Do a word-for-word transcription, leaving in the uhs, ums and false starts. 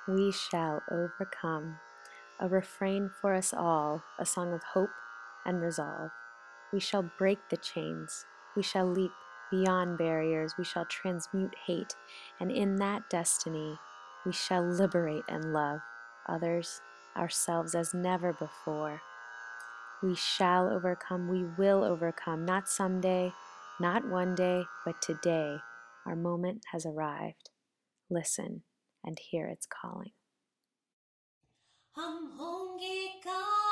We shall overcome. A refrain for us all, a song of hope and resolve. We shall break the chains. We shall leap beyond barriers. We shall transmute hate. And in that destiny, we shall liberate and love others, ourselves as never before. We shall overcome. We will overcome. Not someday, not one day, but today. Our moment has arrived. Listen and hear its calling. हम होंगे कामयाब